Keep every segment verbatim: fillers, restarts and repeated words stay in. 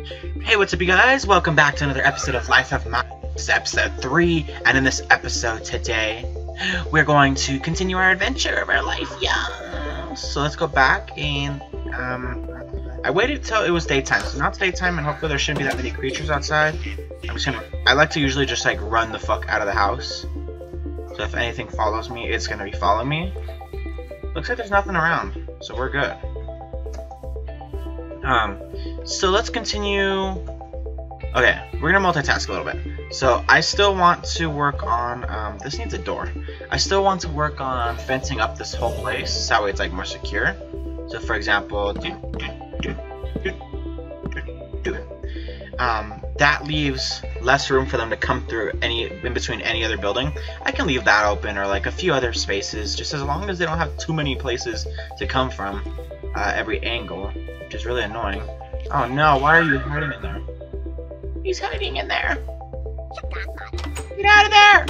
Hey, what's up, you guys? Welcome back to another episode of Life of Mine. This is episode three, and in this episode today, we're going to continue our adventure of our life, yeah. So let's go back, and um, I waited till it was daytime. So now it's daytime, and hopefully there shouldn't be that many creatures outside. I'm just gonna. I like to usually just like run the fuck out of the house. So if anything follows me, it's gonna be following me. Looks like there's nothing around, so we're good. Um, so let's continue. Okay, we're gonna multitask a little bit. So I still want to work on, um, this needs a door. I still want to work on fencing up this whole place, so that way it's like more secure. So for example, do, do, do, do, do. Um, that leaves less room for them to come through any, in between any other building. I can leave that open, or like a few other spaces, just as long as they don't have too many places to come from, uh, every angle, which is really annoying. Oh no, why are you hiding in there? He's hiding in there! Get out of there!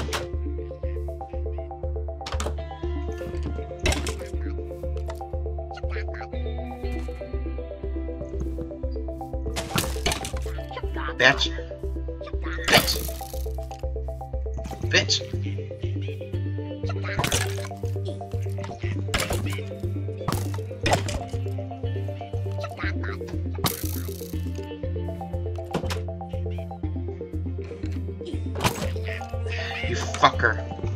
Bitch. Bitch. Bitch. You fucker.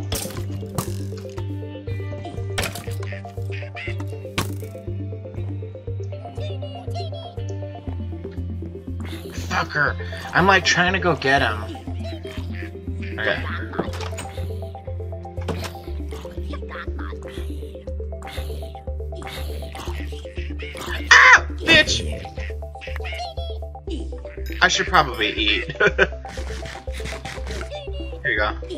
Fucker. I'm like trying to go get him. Okay. Ah! Bitch! I should probably eat. Here you go.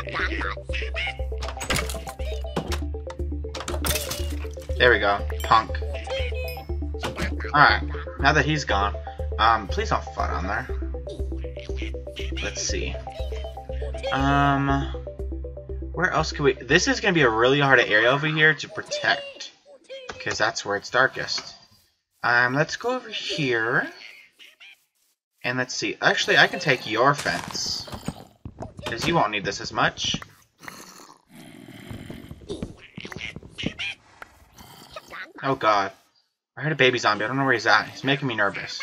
There we go. Punk. Alright. Now that he's gone. Um, please don't flood on there. Let's see. Um, where else can we... This is going to be a really hard area over here to protect. Because that's where it's darkest. Um, let's go over here. And let's see. Actually, I can take your fence. Because you won't need this as much. Oh god. I heard a baby zombie. I don't know where he's at. He's making me nervous.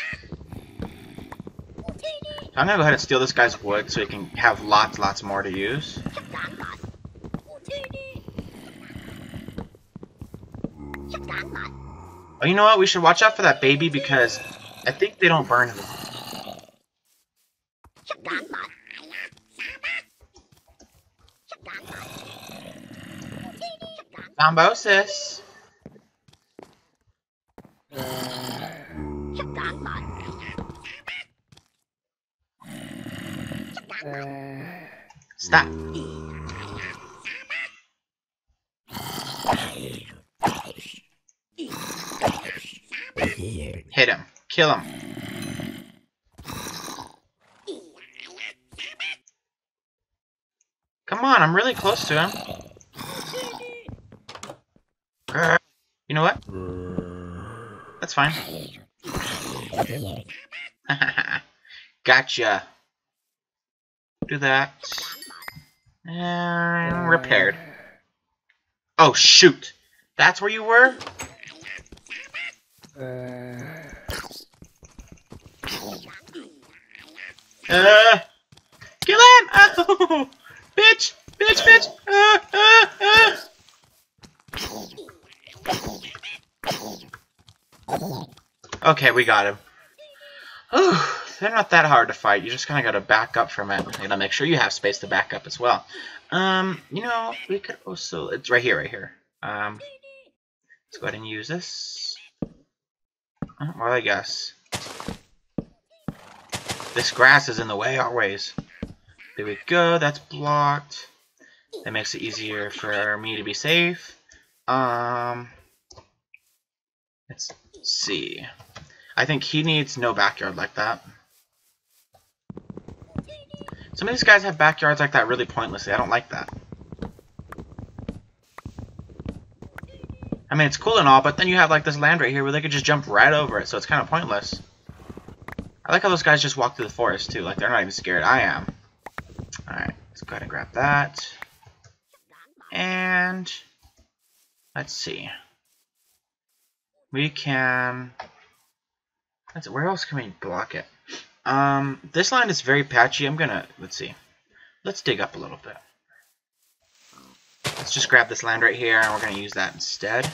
So I'm gonna go ahead and steal this guy's wood so he can have lots, lots more to use. Oh, you know what? We should watch out for that baby because I think they don't burn him. Zombosis. Stop. Hit him. Kill him. Come on, I'm really close to him. You know what? That's fine. Gotcha. Do that. And repaired. Oh shoot! That's where you were? Uh, kill him! Oh, bitch! Bitch! Bitch! Uh, uh, uh. Okay, we got him. Oh, they're not that hard to fight. You just kind of got to back up from it. You gotta make sure you have space to back up as well. Um, you know, we could also... It's right here, right here. Um, let's go ahead and use this. Uh, well, I guess. This grass is in the way always. There we go. That's blocked. That makes it easier for me to be safe. Um, let's see. I think he needs no backyard like that. Some of these guys have backyards like that really pointlessly. I don't like that. I mean, it's cool and all, but then you have like this land right here where they could just jump right over it, so it's kind of pointless. I like how those guys just walk through the forest too. Like they're not even scared. I am. Alright, let's go ahead and grab that. And let's see. We can... Let's, where else can we block it? Um, this land is very patchy. I'm gonna... Let's see. Let's dig up a little bit. Let's just grab this land right here, and we're gonna use that instead.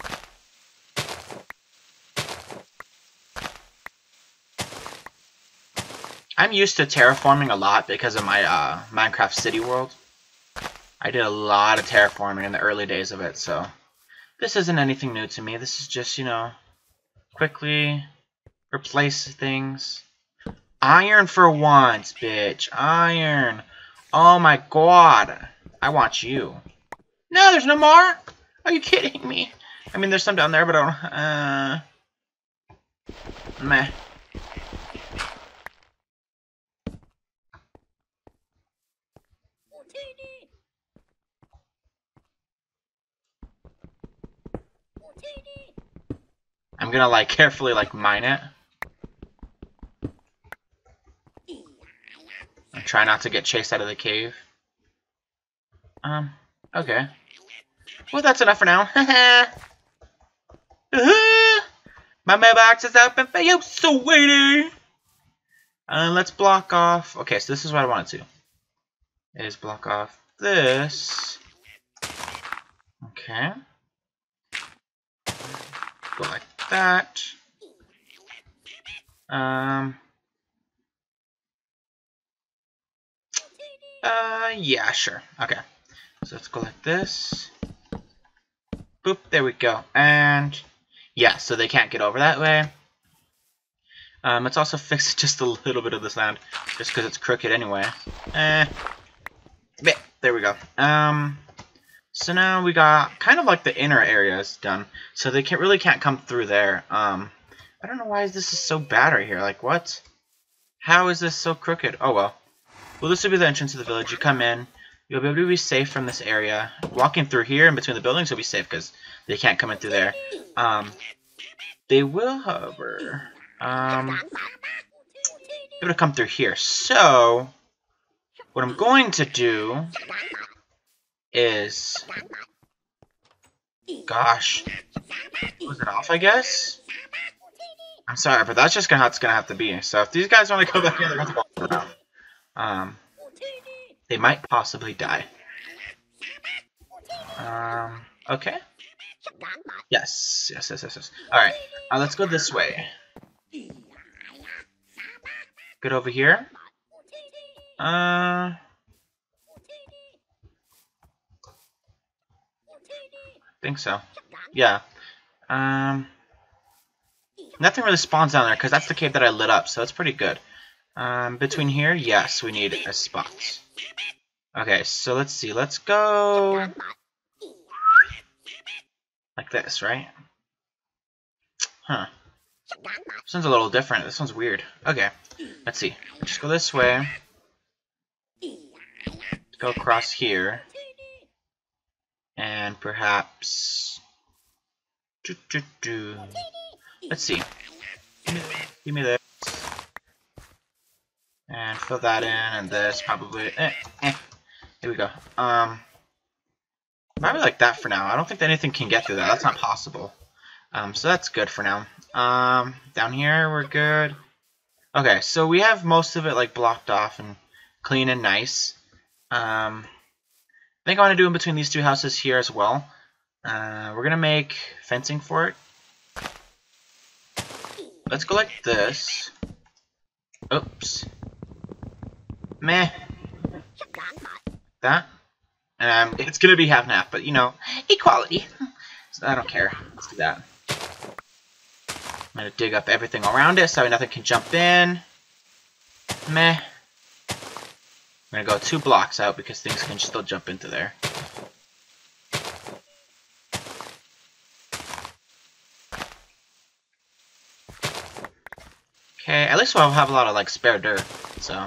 I'm used to terraforming a lot because of my uh, Minecraft City World. I did a lot of terraforming in the early days of it, so this isn't anything new to me. This is just, you know, quickly replace things. Iron for once, bitch. Iron. Oh my god. I want you. No, there's no more? Are you kidding me? I mean, there's some down there, but I don't... Uh... Meh. I'm gonna, like, carefully, like, mine it. And try not to get chased out of the cave. Um, okay. Well, that's enough for now. My mailbox is open for you, sweetie! Uh, let's block off... Okay, so this is what I wanted to. Is block off this. Okay. Go like that. Um... Uh, yeah, sure. Okay. So let's go like this. Boop, there we go. And, yeah, so they can't get over that way. Um, let's also fix just a little bit of this land, just because it's crooked anyway. Eh. There we go. Um, so now we got kind of like the inner areas done. So they can't, really can't come through there. Um, I don't know why this is so bad right here. Like, what? How is this so crooked? Oh, well. Well, this will be the entrance to the village. You come in. You'll be able to be safe from this area. Walking through here in between the buildings will be safe because they can't come in through there. Um, they will, however, um, be able to come through here. So, what I'm going to do is, gosh, was it off, I guess? I'm sorry, but that's just gonna how it's gonna have to be. So if these guys want to go back in, they're gonna have to go around. Um, they might possibly die. Um, okay. Yes, yes, yes, yes, yes. Alright, uh, let's go this way. Good over here. Uh... I think so. Yeah. Um... Nothing really spawns down there, because that's the cave that I lit up, so that's pretty good. Um, between here, yes, we need a spot. Okay, so let's see. Let's go like this, right? Huh. This one's a little different. This one's weird. Okay, let's see. Just go this way. Go across here. And perhaps... Doo -doo -doo. Let's see. Give me this. And fill that in, and this probably... Eh, eh. Here we go. Um, probably like that for now. I don't think that anything can get through that. That's not possible. Um, so that's good for now. Um, down here, we're good. Okay, so we have most of it like blocked off and clean and nice. Um, I think I want to do in between these two houses here as well. Uh, we're going to make fencing for it. Let's go like this. Oops. Meh. That. Um, it's gonna be half and half, but you know, equality. So I don't care. Let's do that. I'm gonna dig up everything around it so nothing can jump in. Meh. I'm gonna go two blocks out because things can still jump into there. Okay, at least we'll have a lot of like spare dirt, so.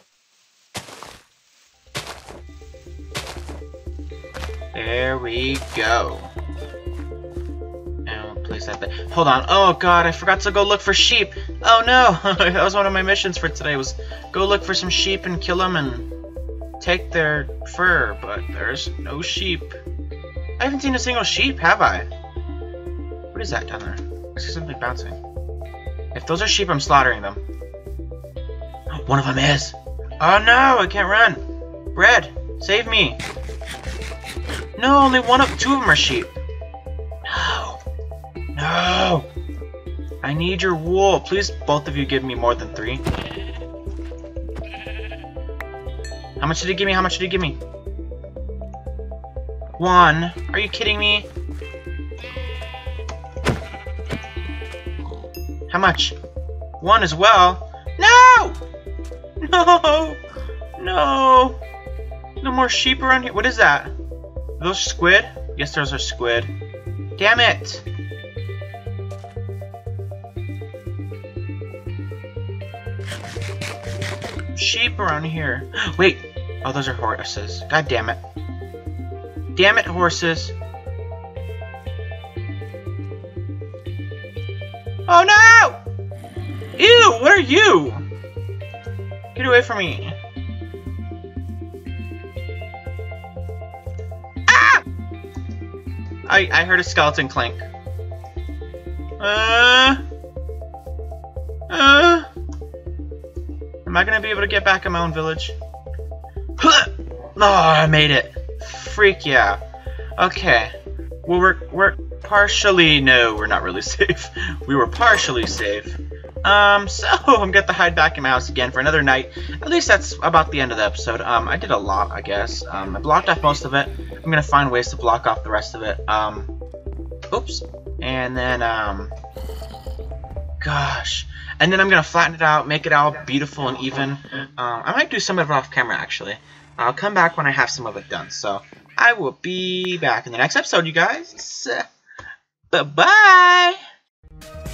There we go. And we'll place that there. Hold on. Oh god, I forgot to go look for sheep. Oh no, that was one of my missions for today. Was go look for some sheep and kill them and take their fur. But there's no sheep. I haven't seen a single sheep, have I? What is that down there? I see something bouncing. If those are sheep, I'm slaughtering them. One of them is. Oh no, I can't run. Bread, save me. No, only one of two of them are sheep. No. No. I need your wool. Please, both of you give me more than three. How much did he give me? How much did he give me? One. Are you kidding me? How much? One as well. No! No! No! No more sheep around here. What is that? Are those squid? Yes, those are squid. Damn it! Sheep around here. Wait. Oh, those are horses. God damn it. Damn it, horses. Oh no! Ew, what are you? Get away from me. Ah! I, I heard a skeleton clink. Uh... Uh... Am I gonna be able to get back in my own village? Oh, I made it. Freak yeah. Okay. Well, we're, we're partially... No, we're not really safe. We were partially safe. Um, so I'm gonna have to hide back in my house again for another night. At least that's about the end of the episode. Um, I did a lot, I guess. Um, I blocked off most of it. I'm gonna find ways to block off the rest of it. Um, oops. And then, um... Gosh. And then I'm gonna flatten it out, make it all beautiful and even. Um, I might do some of it off camera, actually. I'll come back when I have some of it done. So, I will be back in the next episode, you guys. Bye-bye!